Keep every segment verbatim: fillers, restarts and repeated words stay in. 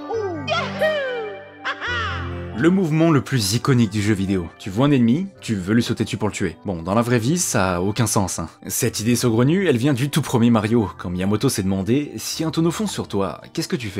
Le mouvement le plus iconique du jeu vidéo. Tu vois un ennemi, tu veux lui sauter dessus pour le tuer. Bon, dans la vraie vie, ça a aucun sens. Hein. Cette idée saugrenue, elle vient du tout premier Mario, quand Miyamoto s'est demandé, si un tonneau fond sur toi, qu'est-ce que tu fais ?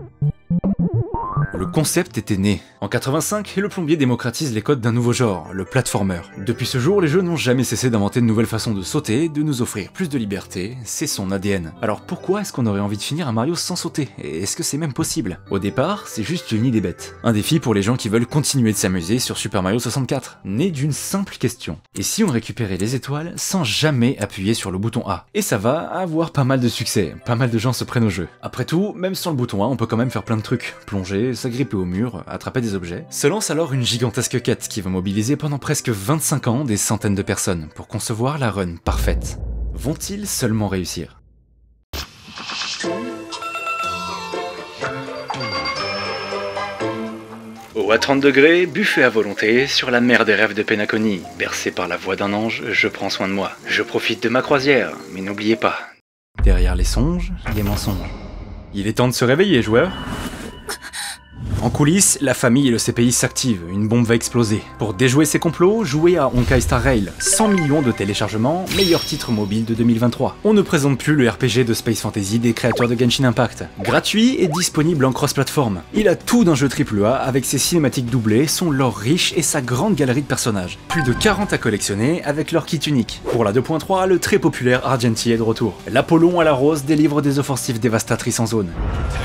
Le concept était né. En quatre-vingt-cinq, le plombier démocratise les codes d'un nouveau genre, le platformer. Depuis ce jour, les jeux n'ont jamais cessé d'inventer de nouvelles façons de sauter, de nous offrir plus de liberté, c'est son A D N. Alors pourquoi est-ce qu'on aurait envie de finir un Mario sans sauter? Et est-ce que c'est même possible? Au départ, c'est juste une idée bête. Un défi pour les gens qui veulent continuer de s'amuser sur Super Mario soixante-quatre, né d'une simple question. Et si on récupérait les étoiles sans jamais appuyer sur le bouton A? Et ça va avoir pas mal de succès, pas mal de gens se prennent au jeu. Après tout, même sans le bouton A, on peut quand même faire plein de trucs. Plonger, s'agripper au mur, attraper des objets. Se lance alors une gigantesque quête qui va mobiliser pendant presque vingt-cinq ans des centaines de personnes pour concevoir la run parfaite. Vont-ils seulement réussir? Haut à trente degrés, buffet à volonté, sur la mer des rêves de Penacony, bercé par la voix d'un ange, je prends soin de moi. Je profite de ma croisière, mais n'oubliez pas. Derrière les songes, les mensonges. Il est temps de se réveiller, joueurs. En coulisses, la famille et le C P I s'activent, une bombe va exploser. Pour déjouer ces complots, jouez à Honkai Star Rail, cent millions de téléchargements, meilleur titre mobile de deux mille vingt-trois. On ne présente plus le R P G de Space Fantasy des créateurs de Genshin Impact. Gratuit et disponible en cross-platform. Il a tout d'un jeu triple A avec ses cinématiques doublées, son lore riche et sa grande galerie de personnages. Plus de quarante à collectionner avec leur kit unique. Pour la deux point trois, le très populaire Argenti est de retour. L'Apollon à la rose délivre des offensives dévastatrices en zone.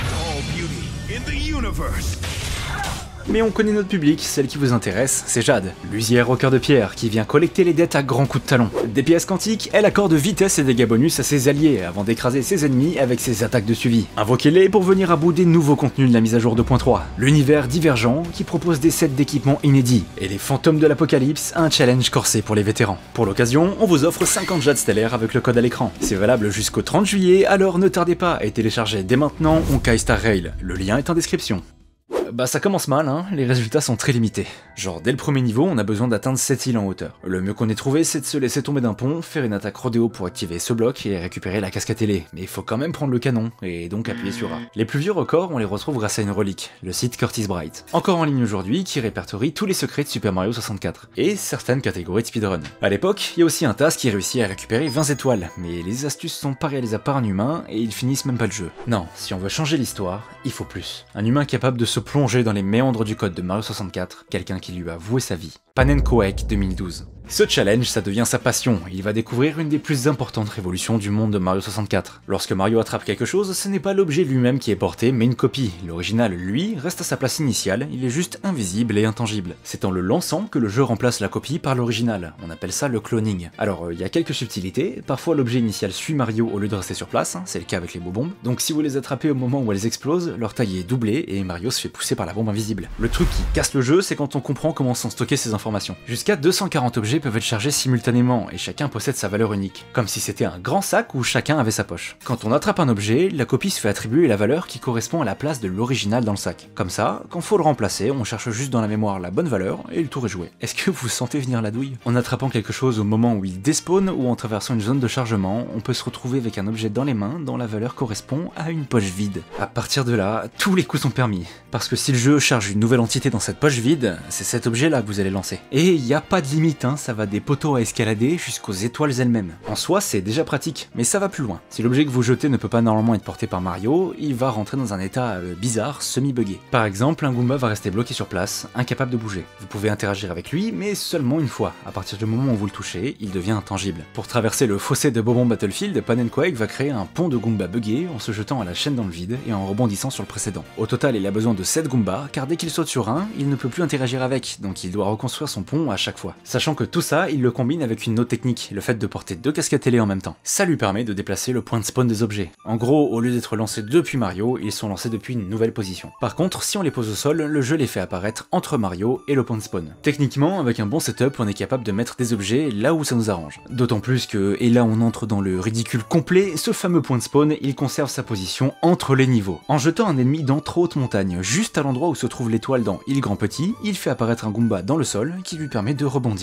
Mais on connaît notre public, celle qui vous intéresse, c'est Jade, l'usière au cœur de pierre, qui vient collecter les dettes à grands coups de talon. Des pièces quantiques, elle accorde vitesse et dégâts bonus à ses alliés, avant d'écraser ses ennemis avec ses attaques de suivi. Invoquez-les pour venir à bout des nouveaux contenus de la mise à jour deux point trois. L'univers divergent, qui propose des sets d'équipements inédits. Et les fantômes de l'apocalypse, un challenge corsé pour les vétérans. Pour l'occasion, on vous offre cinquante Jade stellaires avec le code à l'écran. C'est valable jusqu'au trente juillet, alors ne tardez pas et téléchargez dès maintenant Honkai Star Rail. Le lien est en description. Bah ça commence mal, hein, les résultats sont très limités. Genre dès le premier niveau, on a besoin d'atteindre sept îles en hauteur. Le mieux qu'on ait trouvé, c'est de se laisser tomber d'un pont, faire une attaque rodéo pour activer ce bloc et récupérer la casque à télé. Mais il faut quand même prendre le canon, et donc appuyer sur A. Les plus vieux records, on les retrouve grâce à une relique, le site Curtis Bright. Encore en ligne aujourd'hui, qui répertorie tous les secrets de Super Mario soixante-quatre, et certaines catégories de speedrun. À l'époque, il y a aussi un Taz qui réussit à récupérer vingt étoiles, mais les astuces sont pas réalisables par un humain, et ils finissent même pas le jeu. Non, si on veut changer l'histoire, il faut plus. Un humain capable de se plonger dans les méandres du code de Mario soixante-quatre, quelqu'un qui lui a voué sa vie. Panenkoek deux mille douze. Ce challenge, ça devient sa passion, il va découvrir une des plus importantes révolutions du monde de Mario soixante-quatre. Lorsque Mario attrape quelque chose, ce n'est pas l'objet lui-même qui est porté, mais une copie. L'original, lui, reste à sa place initiale, il est juste invisible et intangible. C'est en le lançant que le jeu remplace la copie par l'original, on appelle ça le cloning. Alors, il euh, y a quelques subtilités, parfois l'objet initial suit Mario au lieu de rester sur place, hein, c'est le cas avec les bombes, donc si vous les attrapez au moment où elles explosent, leur taille est doublée et Mario se fait pousser par la bombe invisible. Le truc qui casse le jeu, c'est quand on comprend comment sont stockées ces informations. Jusqu'à deux cent quarante objets peuvent être chargés simultanément et chacun possède sa valeur unique, comme si c'était un grand sac où chacun avait sa poche. Quand on attrape un objet, la copie se fait attribuer la valeur qui correspond à la place de l'original dans le sac. Comme ça, quand faut le remplacer, on cherche juste dans la mémoire la bonne valeur et le tour est joué. Est-ce que vous sentez venir la douille? En attrapant quelque chose au moment où il despawn ou en traversant une zone de chargement, on peut se retrouver avec un objet dans les mains dont la valeur correspond à une poche vide. À partir de là, tous les coups sont permis, parce que si le jeu charge une nouvelle entité dans cette poche vide, c'est cet objet là que vous allez lancer. Et il n'y a pas de limite, hein, ça va des poteaux à escalader jusqu'aux étoiles elles-mêmes. En soi, c'est déjà pratique, mais ça va plus loin. Si l'objet que vous jetez ne peut pas normalement être porté par Mario, il va rentrer dans un état euh, bizarre, semi-buggé. Par exemple, un Goomba va rester bloqué sur place, incapable de bouger. Vous pouvez interagir avec lui, mais seulement une fois. À partir du moment où vous le touchez, il devient intangible. Pour traverser le fossé de Bobon Battlefield, Panenkoek va créer un pont de Goomba buggé en se jetant à la chaîne dans le vide et en rebondissant sur le précédent. Au total, il a besoin de sept Goombas, car dès qu'il saute sur un, il ne peut plus interagir avec, donc il doit reconstruire son pont à chaque fois. Sachant que tout ça, il le combine avec une autre technique, le fait de porter deux casques à télé en même temps. Ça lui permet de déplacer le point de spawn des objets. En gros, au lieu d'être lancés depuis Mario, ils sont lancés depuis une nouvelle position. Par contre, si on les pose au sol, le jeu les fait apparaître entre Mario et le point de spawn. Techniquement, avec un bon setup, on est capable de mettre des objets là où ça nous arrange. D'autant plus que, et là on entre dans le ridicule complet, ce fameux point de spawn, il conserve sa position entre les niveaux. En jetant un ennemi dans trop haute montagne, juste à l'endroit où se trouve l'étoile dans Île Grand Petit, il fait apparaître un Goomba dans le sol qui lui permet de rebondir.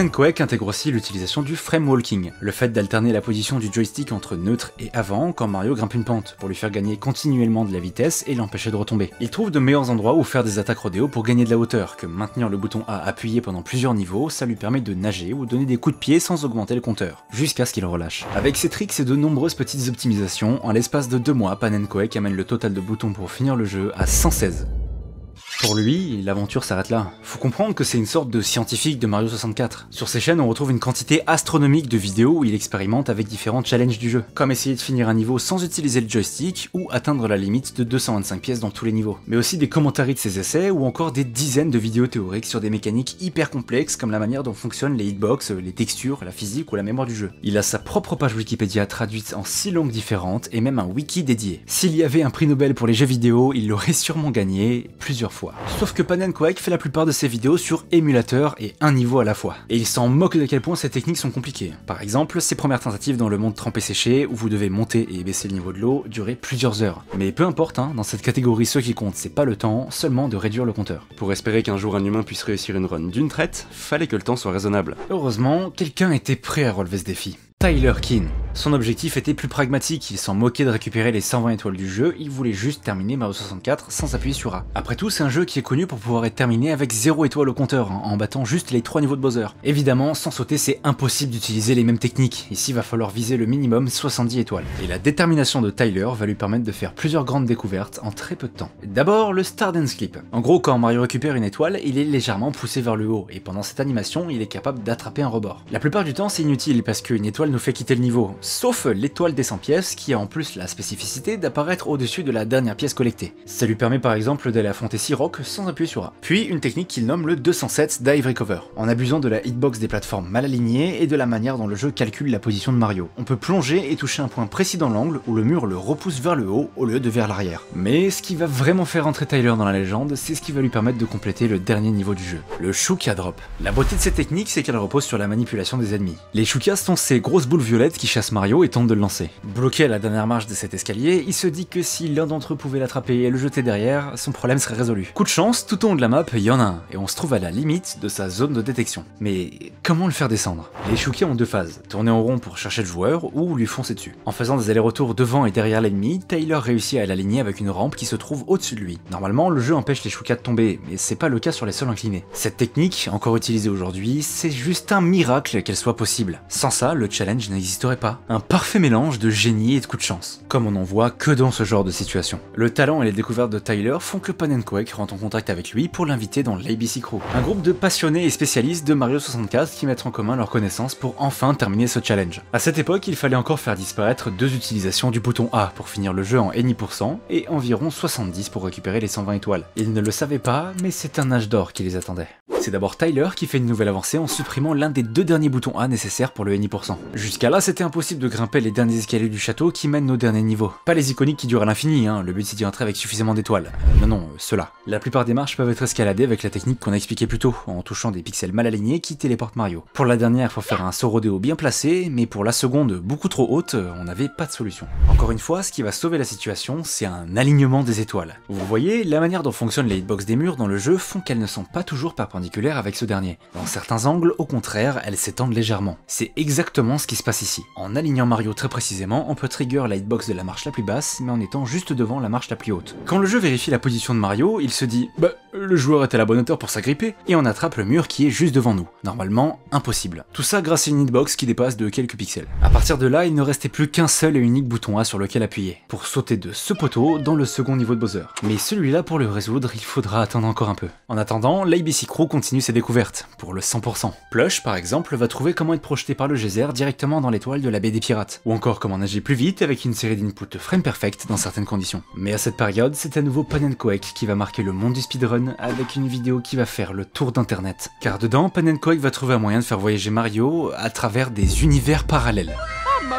Koek intègre aussi l'utilisation du frame walking, le fait d'alterner la position du joystick entre neutre et avant quand Mario grimpe une pente, pour lui faire gagner continuellement de la vitesse et l'empêcher de retomber. Il trouve de meilleurs endroits où faire des attaques rodéo pour gagner de la hauteur, que maintenir le bouton A appuyé pendant plusieurs niveaux, ça lui permet de nager ou donner des coups de pied sans augmenter le compteur, jusqu'à ce qu'il relâche. Avec ses tricks et de nombreuses petites optimisations, en l'espace de deux mois, Koek amène le total de boutons pour finir le jeu à cent seize. Pour lui, l'aventure s'arrête là. Faut comprendre que c'est une sorte de scientifique de Mario soixante-quatre. Sur ses chaînes, on retrouve une quantité astronomique de vidéos où il expérimente avec différents challenges du jeu, comme essayer de finir un niveau sans utiliser le joystick ou atteindre la limite de deux cent vingt-cinq pièces dans tous les niveaux. Mais aussi des commentaires de ses essais ou encore des dizaines de vidéos théoriques sur des mécaniques hyper complexes comme la manière dont fonctionnent les hitbox, les textures, la physique ou la mémoire du jeu. Il a sa propre page Wikipédia traduite en six langues différentes et même un wiki dédié. S'il y avait un prix Nobel pour les jeux vidéo, il l'aurait sûrement gagné plusieurs fois. Sauf que Koek fait la plupart de ses vidéos sur émulateur et un niveau à la fois. Et il s'en moque de quel point ces techniques sont compliquées. Par exemple, ses premières tentatives dans le monde trempé séché, où vous devez monter et baisser le niveau de l'eau, duraient plusieurs heures. Mais peu importe, hein, dans cette catégorie, ce qui compte, c'est pas le temps, seulement de réduire le compteur. Pour espérer qu'un jour un humain puisse réussir une run d'une traite, fallait que le temps soit raisonnable. Heureusement, quelqu'un était prêt à relever ce défi. Tyler Keane. Son objectif était plus pragmatique, il s'en moquait de récupérer les cent vingt étoiles du jeu, il voulait juste terminer Mario soixante-quatre sans appuyer sur A. Après tout, c'est un jeu qui est connu pour pouvoir être terminé avec zéro étoile au compteur, hein, en battant juste les trois niveaux de Bowser. Évidemment, sans sauter, c'est impossible d'utiliser les mêmes techniques, ici il va falloir viser le minimum soixante-dix étoiles. Et la détermination de Tyler va lui permettre de faire plusieurs grandes découvertes en très peu de temps. D'abord, le Stardance Clip. En gros, quand Mario récupère une étoile, il est légèrement poussé vers le haut, et pendant cette animation, il est capable d'attraper un rebord. La plupart du temps, c'est inutile, parce qu'une étoile nous fait quitter le niveau, sauf l'étoile des cent pièces qui a en plus la spécificité d'apparaître au-dessus de la dernière pièce collectée. Ça lui permet par exemple d'aller affronter Searock sans appuyer sur A. Puis une technique qu'il nomme le deux cent sept Dive Recover, en abusant de la hitbox des plateformes mal alignées et de la manière dont le jeu calcule la position de Mario. On peut plonger et toucher un point précis dans l'angle où le mur le repousse vers le haut au lieu de vers l'arrière. Mais ce qui va vraiment faire entrer Tyler dans la légende, c'est ce qui va lui permettre de compléter le dernier niveau du jeu, le Shuka Drop. La beauté de cette technique, c'est qu'elle repose sur la manipulation des ennemis. Les Shukas sont ces grosses boules violettes qui chassent Mario et tentent de le lancer. Bloqué à la dernière marche de cet escalier, il se dit que si l'un d'entre eux pouvait l'attraper et le jeter derrière, son problème serait résolu. Coup de chance, tout au long de la map, il y en a un, et on se trouve à la limite de sa zone de détection. Mais comment le faire descendre? Les Shukas ont deux phases, tourner en rond pour chercher le joueur ou lui foncer dessus. En faisant des allers-retours devant et derrière l'ennemi, Tyler réussit à l'aligner avec une rampe qui se trouve au-dessus de lui. Normalement, le jeu empêche les Shukas de tomber, mais c'est pas le cas sur les sols inclinés. Cette technique, encore utilisée aujourd'hui, c'est juste un miracle qu'elle soit possible. Sans ça, le challenge n'existerait pas. Un parfait mélange de génie et de coup de chance, comme on n'en voit que dans ce genre de situation. Le talent et les découvertes de Tyler font que Koek rentre en contact avec lui pour l'inviter dans l'A B C Crew, un groupe de passionnés et spécialistes de Mario soixante-quatre qui mettent en commun leurs connaissances pour enfin terminer ce challenge. À cette époque, il fallait encore faire disparaître deux utilisations du bouton A pour finir le jeu en Any pour cent et environ soixante-dix pour récupérer les cent vingt étoiles. Ils ne le savaient pas, mais c'est un âge d'or qui les attendait. C'est d'abord Tyler qui fait une nouvelle avancée en supprimant l'un des deux derniers boutons A nécessaires pour le Any pour cent. Jusqu'à là, c'était impossible de grimper les derniers escaliers du château qui mènent au dernier niveau. Pas les iconiques qui durent à l'infini, hein, le but c'est d'y entrer avec suffisamment d'étoiles. Euh, non non, euh, ceux-là. La plupart des marches peuvent être escaladées avec la technique qu'on a expliquée plus tôt, en touchant des pixels mal alignés qui téléportent Mario. Pour la dernière, faut faire un saut rodéo bien placé, mais pour la seconde, beaucoup trop haute, on n'avait pas de solution. Encore une fois, ce qui va sauver la situation, c'est un alignement des étoiles. Vous voyez, la manière dont fonctionnent les hitbox des murs dans le jeu font qu'elles ne sont pas toujours perpendiculaires avec ce dernier. Dans certains angles, au contraire, elles s'étendent légèrement. C'est exactement ce qui se passe ici. En alignant Mario très précisément, on peut trigger la hitbox de la marche la plus basse, mais en étant juste devant la marche la plus haute. Quand le jeu vérifie la position de Mario, il se dit « Bah, le joueur est à la bonne hauteur pour s'agripper » et on attrape le mur qui est juste devant nous. Normalement, impossible. Tout ça grâce à une hitbox qui dépasse de quelques pixels. À partir de là, il ne restait plus qu'un seul et unique bouton A sur lequel appuyer, pour sauter de ce poteau dans le second niveau de Bowser. Mais celui-là, pour le résoudre, il faudra attendre encore un peu. En attendant, l'A B C Crew continue ses découvertes, pour le cent pour cent. Plush, par exemple, va trouver comment être projeté par le geyser directement dans l'étoile de la baie des pirates, ou encore comment nager plus vite avec une série d'inputs frame perfect dans certaines conditions. Mais à cette période, c'est à nouveau Koek qui va marquer le monde du speedrun avec une vidéo qui va faire le tour d'internet. Car dedans, Koek va trouver un moyen de faire voyager Mario à travers des univers parallèles. Mamma mia!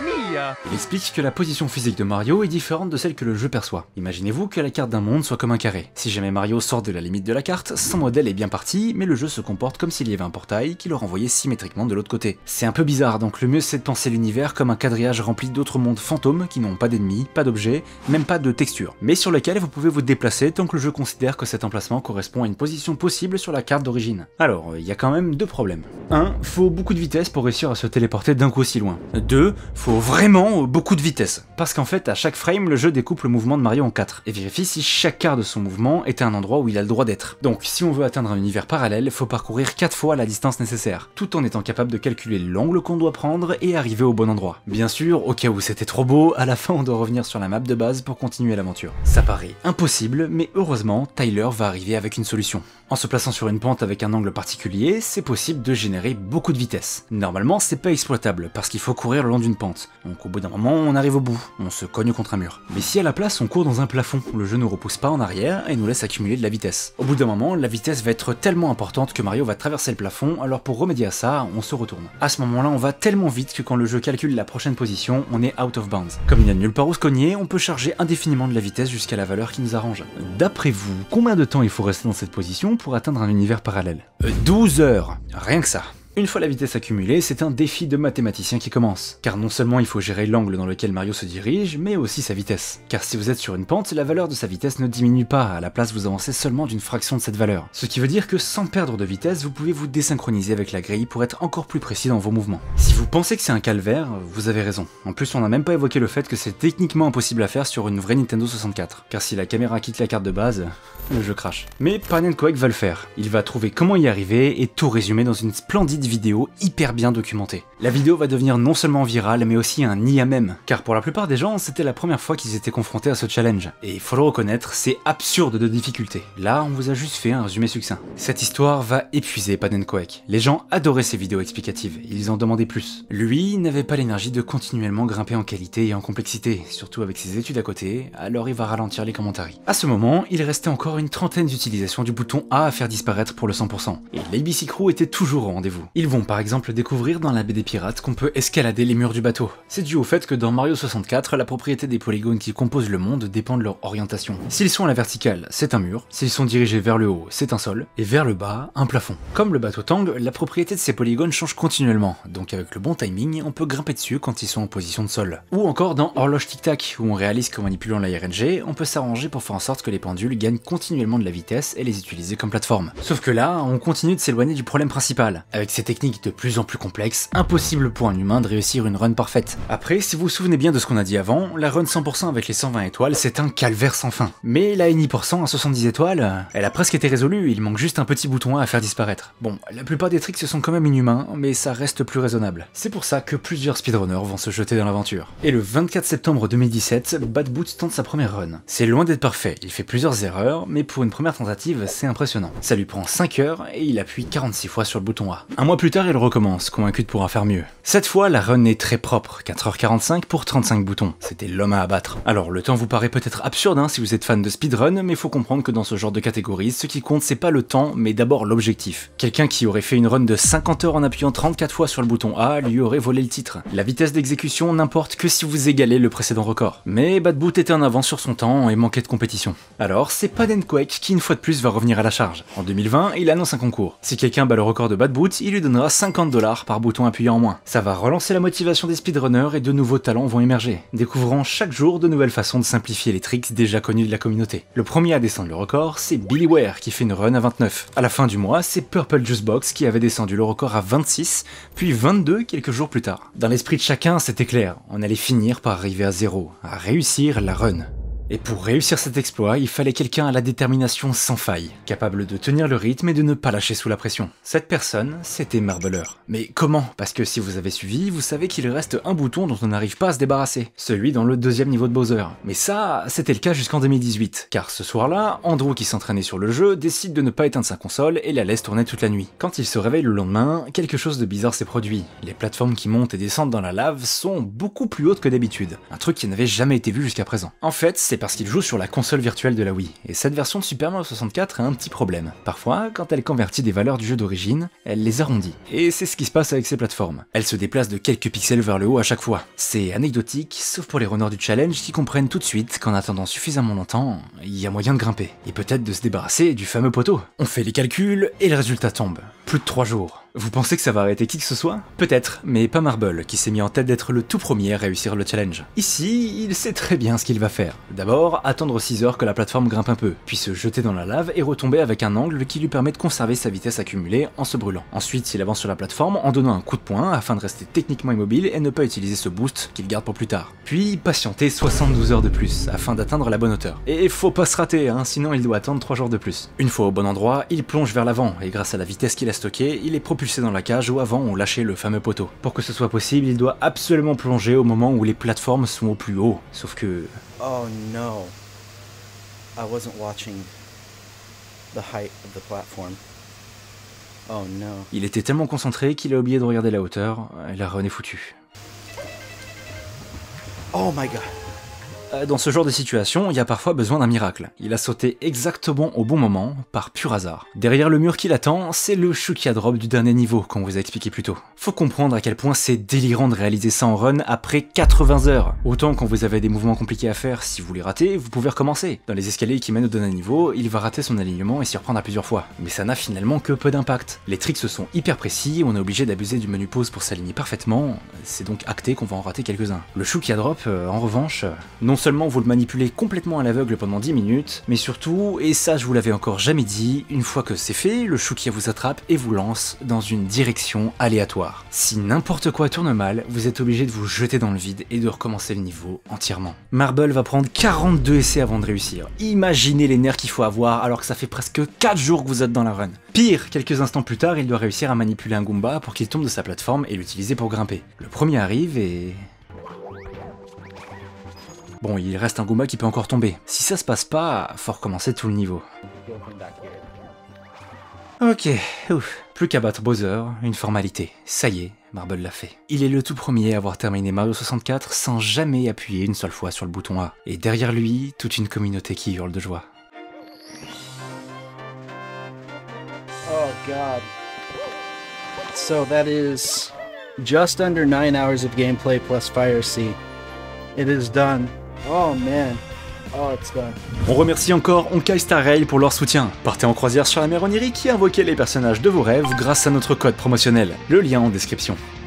Yeah. Il explique que la position physique de Mario est différente de celle que le jeu perçoit. Imaginez-vous que la carte d'un monde soit comme un carré. Si jamais Mario sort de la limite de la carte, son modèle est bien parti, mais le jeu se comporte comme s'il y avait un portail qui le renvoyait symétriquement de l'autre côté. C'est un peu bizarre, donc le mieux c'est de penser l'univers comme un quadrillage rempli d'autres mondes fantômes qui n'ont pas d'ennemis, pas d'objets, même pas de texture, mais sur lesquels vous pouvez vous déplacer tant que le jeu considère que cet emplacement correspond à une position possible sur la carte d'origine. Alors, il y a quand même deux problèmes. un. Faut beaucoup de vitesse pour réussir à se téléporter d'un coup aussi loin. deux. Faut vraiment beaucoup de vitesse. Parce qu'en fait, à chaque frame, le jeu découpe le mouvement de Mario en quatre, et vérifie si chaque quart de son mouvement est à un endroit où il a le droit d'être. Donc, si on veut atteindre un univers parallèle, faut parcourir quatre fois la distance nécessaire, tout en étant capable de calculer l'angle qu'on doit prendre et arriver au bon endroit. Bien sûr, au cas où c'était trop beau, à la fin on doit revenir sur la map de base pour continuer l'aventure. Ça paraît impossible, mais heureusement, Tyler va arriver avec une solution. En se plaçant sur une pente avec un angle particulier, c'est possible de générer beaucoup de vitesse. Normalement, c'est pas exploitable, parce qu'il faut courir le long d'une pente. Donc au bout d'un moment, on arrive au bout, on se cogne contre un mur. Mais si à la place on court dans un plafond, le jeu ne repousse pas en arrière et nous laisse accumuler de la vitesse. Au bout d'un moment, la vitesse va être tellement importante que Mario va traverser le plafond, alors pour remédier à ça, on se retourne. À ce moment-là, on va tellement vite que quand le jeu calcule la prochaine position, on est out of bounds. Comme il n'y a nulle part où se cogner, on peut charger indéfiniment de la vitesse jusqu'à la valeur qui nous arrange. D'après vous, combien de temps il faut rester dans cette position pour atteindre un univers parallèle? douze heures, rien que ça. Une fois la vitesse accumulée, c'est un défi de mathématicien qui commence, car non seulement il faut gérer l'angle dans lequel Mario se dirige, mais aussi sa vitesse. Car si vous êtes sur une pente, la valeur de sa vitesse ne diminue pas, à la place vous avancez seulement d'une fraction de cette valeur. Ce qui veut dire que sans perdre de vitesse, vous pouvez vous désynchroniser avec la grille pour être encore plus précis dans vos mouvements. Si vous pensez que c'est un calvaire, vous avez raison. En plus, on n'a même pas évoqué le fait que c'est techniquement impossible à faire sur une vraie Nintendo soixante-quatre, car si la caméra quitte la carte de base, le jeu crache. Mais Pan and Coek va le faire. Il va trouver comment y arriver et tout résumer dans une splendide vidéo hyper bien documentée. La vidéo va devenir non seulement virale, mais aussi un I A même, car pour la plupart des gens, c'était la première fois qu'ils étaient confrontés à ce challenge. Et il faut le reconnaître, c'est absurde de difficulté. Là, on vous a juste fait un résumé succinct. Cette histoire va épuiser Pan and Coek. Les gens adoraient ces vidéos explicatives, ils en demandaient plus. Lui n'avait pas l'énergie de continuellement grimper en qualité et en complexité, surtout avec ses études à côté, alors il va ralentir les commentaires. À ce moment, il restait encore une trentaine d'utilisations du bouton A à faire disparaître pour le cent pour cent, et l'A B C Crew était toujours au rendez-vous. Ils vont par exemple découvrir dans la baie des pirates qu'on peut escalader les murs du bateau. C'est dû au fait que dans Mario soixante-quatre, la propriété des polygones qui composent le monde dépend de leur orientation. S'ils sont à la verticale, c'est un mur, s'ils sont dirigés vers le haut, c'est un sol, et vers le bas, un plafond. Comme le bateau tangue, la propriété de ces polygones change continuellement, donc avec le bon timing, on peut grimper dessus quand ils sont en position de sol. Ou encore dans Horloge Tic Tac, où on réalise qu'en manipulant la R N G, on peut s'arranger pour faire en sorte que les pendules gagnent continuellement de la vitesse et les utiliser comme plateforme. Sauf que là, on continue de s'éloigner du problème principal. Avec ces techniques de plus en plus complexes, impossible pour un humain de réussir une run parfaite. Après, si vous vous souvenez bien de ce qu'on a dit avant, la run cent pour cent avec les cent vingt étoiles, c'est un calvaire sans fin. Mais la N I pour cent à soixante-dix étoiles, elle a presque été résolue, il manque juste un petit bouton A à faire disparaître. Bon, la plupart des tricks sont quand même inhumains, mais ça reste plus raisonnable. C'est pour ça que plusieurs speedrunners vont se jeter dans l'aventure. Et le vingt-quatre septembre deux mille dix-sept, Bad Boots tente sa première run. C'est loin d'être parfait, il fait plusieurs erreurs, mais pour une première tentative, c'est impressionnant. Ça lui prend cinq heures et il appuie quarante-six fois sur le bouton A. Un mois plus tard, il recommence, convaincu de pouvoir faire mieux. Cette fois, la run est très propre, quatre heures quarante-cinq pour trente-cinq boutons. C'était l'homme à abattre. Alors, le temps vous paraît peut-être absurde hein, si vous êtes fan de speedrun, mais faut comprendre que dans ce genre de catégorie, ce qui compte c'est pas le temps, mais d'abord l'objectif. Quelqu'un qui aurait fait une run de cinquante heures en appuyant trente-quatre fois sur le bouton A lui aurait volé le titre. La vitesse d'exécution n'importe que si vous égalez le précédent record. Mais Bad Boot était en avance sur son temps et manquait de compétition. Alors, c'est Pan and Coek qui une fois de plus va revenir à la charge. En deux mille vingt, il annonce un concours. Si quelqu'un bat le record de Bad Boot, il lui donnera cinquante dollars par bouton appuyé en moins. Ça va relancer la motivation des speedrunners et de nouveaux talents vont émerger, découvrant chaque jour de nouvelles façons de simplifier les tricks déjà connus de la communauté. Le premier à descendre le record, c'est Billy Ware qui fait une run à vingt-neuf. À la fin du mois, c'est Purple Juice Box qui avait descendu le record à vingt-six, puis vingt-deux quelques jours plus tard. Dans l'esprit de chacun, c'était clair, on allait finir par arriver à zéro, à réussir la run. Et pour réussir cet exploit, il fallait quelqu'un à la détermination sans faille, capable de tenir le rythme et de ne pas lâcher sous la pression. Cette personne, c'était Marbleur. Mais comment? Parce que si vous avez suivi, vous savez qu'il reste un bouton dont on n'arrive pas à se débarrasser, celui dans le deuxième niveau de Bowser. Mais ça, c'était le cas jusqu'en deux mille dix-huit, car ce soir-là, Andrew qui s'entraînait sur le jeu décide de ne pas éteindre sa console et la laisse tourner toute la nuit. Quand il se réveille le lendemain, quelque chose de bizarre s'est produit. Les plateformes qui montent et descendent dans la lave sont beaucoup plus hautes que d'habitude, un truc qui n'avait jamais été vu jusqu'à présent. En fait, C'est parce qu'il joue sur la console virtuelle de la Wii, et cette version de Super Mario soixante-quatre a un petit problème. Parfois, quand elle convertit des valeurs du jeu d'origine, elle les arrondit. Et c'est ce qui se passe avec ces plateformes. Elle se déplace de quelques pixels vers le haut à chaque fois. C'est anecdotique, sauf pour les runners du challenge qui comprennent tout de suite qu'en attendant suffisamment longtemps, il y a moyen de grimper, et peut-être de se débarrasser du fameux poteau. On fait les calculs, et le résultat tombe. Plus de trois jours. Vous pensez que ça va arrêter qui que ce soit? Peut-être, mais pas Marble, qui s'est mis en tête d'être le tout premier à réussir le challenge. Ici, il sait très bien ce qu'il va faire. D'abord, attendre six heures que la plateforme grimpe un peu, puis se jeter dans la lave et retomber avec un angle qui lui permet de conserver sa vitesse accumulée en se brûlant. Ensuite, il avance sur la plateforme en donnant un coup de poing afin de rester techniquement immobile et ne pas utiliser ce boost qu'il garde pour plus tard. Puis, patienter soixante-douze heures de plus, afin d'atteindre la bonne hauteur. Et faut pas se rater, hein, sinon il doit attendre trois jours de plus. Une fois au bon endroit, il plonge vers l'avant, et grâce à la vitesse qu'il a stockée, il est propulsé dans la cage où avant on lâchait le fameux poteau. Pour que ce soit possible, il doit absolument plonger au moment où les plateformes sont au plus haut. Sauf que... Oh no. I wasn't watching the height of the platform. Oh no. Il était tellement concentré qu'il a oublié de regarder la hauteur, et la run est foutue. Oh my god. Dans ce genre de situation, il y a parfois besoin d'un miracle. Il a sauté exactement au bon moment, par pur hasard. Derrière le mur qui l'attend, c'est le Shukia Drop du dernier niveau, qu'on vous a expliqué plus tôt. Faut comprendre à quel point c'est délirant de réaliser ça en run après quatre-vingts heures. Autant quand vous avez des mouvements compliqués à faire, si vous les ratez, vous pouvez recommencer. Dans les escaliers qui mènent au dernier niveau, il va rater son alignement et s'y reprendre à plusieurs fois. Mais ça n'a finalement que peu d'impact. Les tricks sont hyper précis, on est obligé d'abuser du menu pause pour s'aligner parfaitement, c'est donc acté qu'on va en rater quelques-uns. Le Shukia Drop, euh, en revanche, euh, non seulement vous le manipulez complètement à l'aveugle pendant dix minutes, mais surtout, et ça je vous l'avais encore jamais dit, une fois que c'est fait, le Shukia vous attrape et vous lance dans une direction aléatoire. Si n'importe quoi tourne mal, vous êtes obligé de vous jeter dans le vide et de recommencer le niveau entièrement. Marble va prendre quarante-deux essais avant de réussir. Imaginez les nerfs qu'il faut avoir alors que ça fait presque quatre jours que vous êtes dans la run. Pire, quelques instants plus tard, il doit réussir à manipuler un Goomba pour qu'il tombe de sa plateforme et l'utiliser pour grimper. Le premier arrive et... Bon, il reste un Goomba qui peut encore tomber. Si ça se passe pas, faut recommencer tout le niveau. Ok, ouf. Plus qu'à battre Bowser, une formalité. Ça y est, Marble l'a fait. Il est le tout premier à avoir terminé Mario soixante-quatre sans jamais appuyer une seule fois sur le bouton A. Et derrière lui, toute une communauté qui hurle de joie. Oh god. So that is just under nine hours of gameplay plus Fire Sea. It is done. Oh man. Oh, it's done. On remercie encore Honkai Star Rail pour leur soutien. Partez en croisière sur la mer onirique et invoquez les personnages de vos rêves grâce à notre code promotionnel. Le lien en description.